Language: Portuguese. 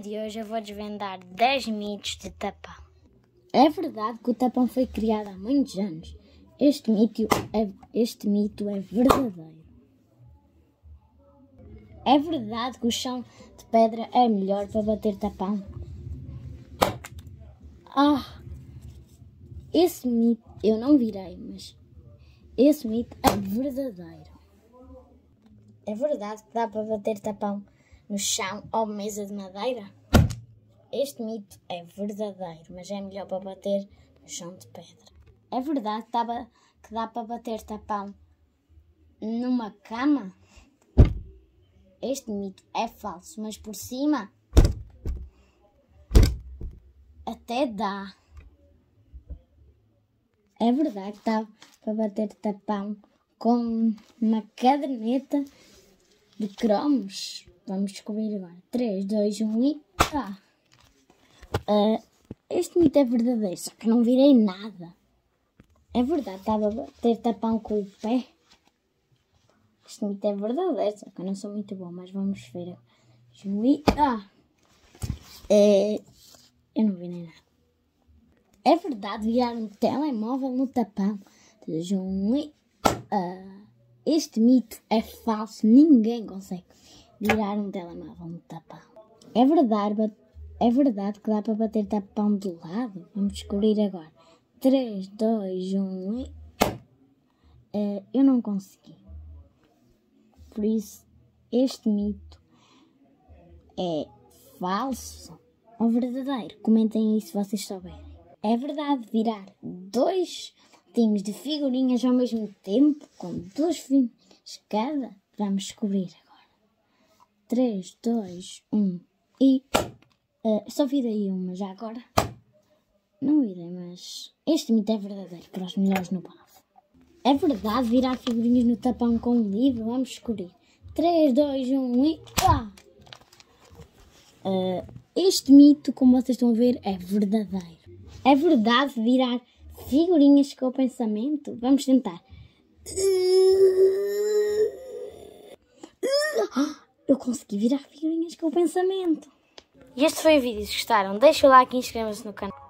de hoje eu vou desvendar 10 mitos de tapão. É verdade que o tapão foi criado há muitos anos. Este mito é verdadeiro. É verdade que o chão de pedra é melhor para bater tapão. Esse mito eu não virei, mas esse mito é verdadeiro. É verdade que dá para bater tapão no chão ou mesa de madeira? Este mito é verdadeiro, mas é melhor para bater no chão de pedra. É verdade que dá para bater tapão numa cama? Este mito é falso, mas por cima até dá. É verdade que dá para bater tapão com uma caderneta de cromos? Vamos descobrir agora. 3, 2, 1 e... Este mito é verdadeiro, só que não virei nada. É verdade, estava a bater tapão com o pé. Este mito é verdadeiro, só que eu não sou muito bom, mas vamos ver. Eu não vi nem nada. É verdade virar um telemóvel no tapão. 3, 2, 1 e... Este mito é falso, ninguém consegue virar um telemóvel no tapão. É verdade que dá para bater tapão do lado? Vamos descobrir agora. 3, 2, 1 e... eu não consegui. Por isso, este mito é falso ou verdadeiro? Comentem aí se vocês souberem. É verdade virar 2 potinhos de figurinhas ao mesmo tempo, com 2 figurinhas cada? Vamos descobrir agora. 3, 2, 1 e... só virei uma já agora. Não virei, mas este mito é verdadeiro para os melhores no bafo. É verdade virar figurinhas no tapão com um livro? Vamos descobrir. 3, 2, 1 e... Este mito, como vocês estão a ver, é verdadeiro. É verdade virar figurinhas com o pensamento? Vamos tentar. Eu consegui virar figurinhas com o pensamento. E este foi o vídeo. Se gostaram, deixem o like e inscrevam-se no canal.